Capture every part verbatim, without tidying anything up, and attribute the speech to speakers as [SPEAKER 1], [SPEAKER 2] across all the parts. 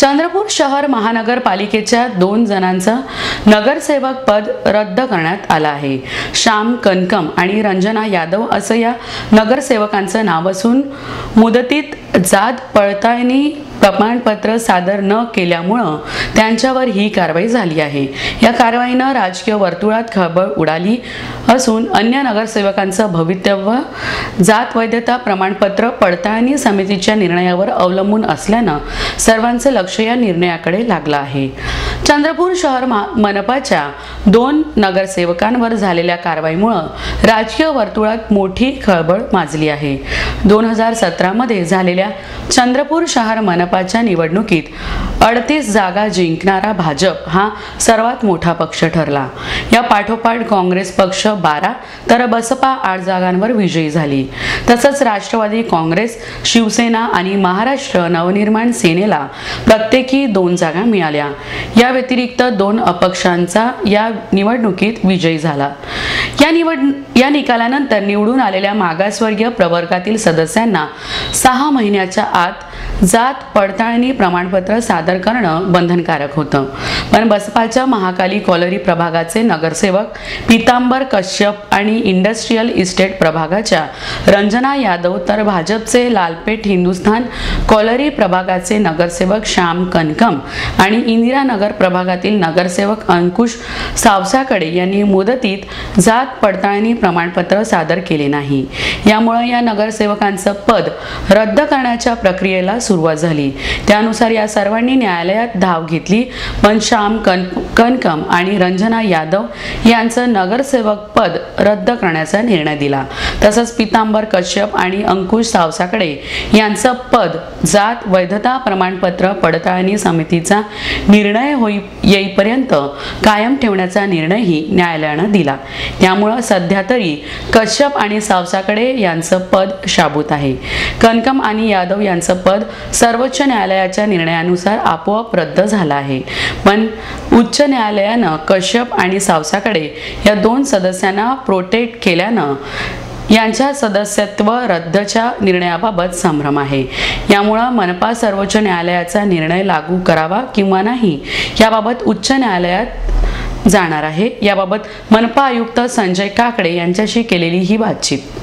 [SPEAKER 1] चंद्रपूर शहर महानगरपालिकेच्या दोन जणांचं नगरसेवक पद रद्द करण्यात आलं आहे। श्याम कनकम आणि रंजना यादव असं या नगरसेवकांचं नाव असून मुदतीत जात पडताळणी प्रमाणपत्र सादर न केल्यामुळे त्यांच्यावर ही कारवाई झाली आहे। या कारवाईने राजकीय वर्तुळात खळबळ उडाली असून अन्य नगरसेवकांचं भवितव्य जात वैधता प्रमाणपत्र पडताळणी समितीच्या निर्णयावर अवलंबून असल्याने सर्वांचं लक्ष या निर्णयाकडे लागलं आहे। चंद्रपूर शहर मनपाच्या दोन नगरसेवकांवर झालेल्या कारवाईमुळे राजकीय वर्तुळात मोठी खळबळ माजली आहे। दोन हजार सतरा मध्ये झालेल्या चंद्रपूर शहर मनपाच्या निवडणुकीत अडतीस जागा जिंकणारा भाजप हा सर्वात मोठा पक्ष ठरला। या पाठोपाठ काँग्रेस पक्ष बारा तर बसपा आठ जागांवर विजयी झाली। तसंच राष्ट्रवादी काँग्रेस, शिवसेना आणि महाराष्ट्र नवनिर्माण सेनेला प्रत्येकी दोन जागा मिळाल्या। या व्यतिरिक्त दोन अपक्षांचा या निवडणुकीत विजय झाला। या निवड या निकालानंतर निवडून आलेल्या मागासवर्गीय प्रवर्गातील सदस्यांना सहा महिन्याच्या आत जात पडताळणी प्रमाणपत्र सादर करणं बंधनकारक होतं। पण बसपाच्या महाकाली कॉलरी प्रभागाचे नगरसेवक पीतांबर कश्यप आणि इंडस्ट्रियल इस्टेट प्रभागाच्या रंजना यादव तर भाजपचे लालपेठ हिंदुस्थान कॉलरी प्रभागाचे नगरसेवक श्याम कनकम आणि इंदिरानगर प्रभागातील नगरसेवक अंकुश सावसाकडे यांनी मुदतीत जात पडताळणी प्रमाणपत्र सादर केले नाही। यामुळे या नगरसेवकांचं पद रद्द करण्याच्या प्रक्रियेला सुरुवात झाली। त्यानुसार या सर्वांनी न्यायालयात धाव घेतली, पण श्याम कन कनकम आणि रंजना यादव यांचं नगरसेवक पद रद्द करण्याचा निर्णय दिला। तसंच पीतांबर कश्यप आणि अंकुश सावसाकडे यांचं पद जात वैधता प्रमाणपत्र पडताळणी समितीचा निर्णय होई येईपर्यंत कायम ठेवण्याचा निर्णयही न्यायालयानं दिला। त्यामुळे सध्या तरी कश्यप आणि सावसाकडे यांचं पद शाबूत आहे। कनकम आणि यादव यांचं पद सर्वोच्च न्यायालयाच्या निर्णयानुसार आपोआप रद्द झालं आहे। पण उच्च न्यायालयानं कश्यप आणि सावसाकडे या दोन सदस्यांना प्रोटेक्ट केल्यानं यांच्या सदस्यत्व रद्दच्या निर्णयाबाबत संभ्रम आहे। यामुळे मनपा सर्वोच्च न्यायालयाचा निर्णय लागू करावा किंवा नाही याबाबत उच्च न्यायालयात जाणार आहे। याबाबत मनपा आयुक्त संजय काकडे यांच्याशी केलेली ही बातचीत।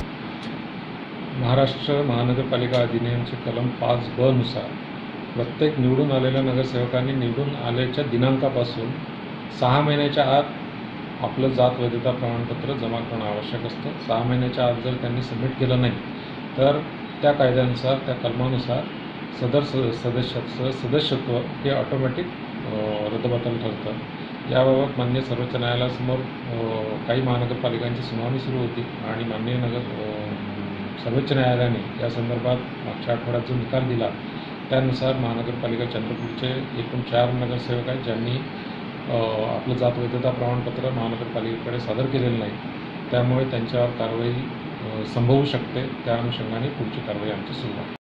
[SPEAKER 2] महाराष्ट्र महानगरपालिका अधिनियमचे कलम पाच ब नुसार प्रत्येक निवडून आलेल्या नगरसेवकांनी निवडून आल्याच्या दिनांकापासून सहा महिन्याच्या आत आपलं जात वैधता प्रमाणपत्र जमा करणं आवश्यक असतं। सहा महिन्याच्या आत जर त्यांनी सबमिट केलं नाही तर त्या कायद्यानुसार त्या कलमानुसार सदर सदस्याचं सदस्यत्व हे ऑटोमॅटिक रद्दबातल ठरतं। याबाबत माननीय सर्वोच्च न्यायालयासमोर काही महानगरपालिकांची सुनावणी सुरू होती आणि माननीय नगर सर्वोच्च न्यायालयाने या संदर्भात मागच्या आठवड्यात जो निकाल दिला त्यानुसार महानगरपालिका चंद्रपूरचे एकूण चार नगरसेवक आहेत ज्यांनी आपलं जात वैधता प्रमाणपत्र महानगरपालिकेकडे सादर केलेलं नाही। त्यामुळे त्यांच्यावर कारवाई संभवू शकते। त्या अनुषंगाने पुढची कारवाई आमची सुरू आहे।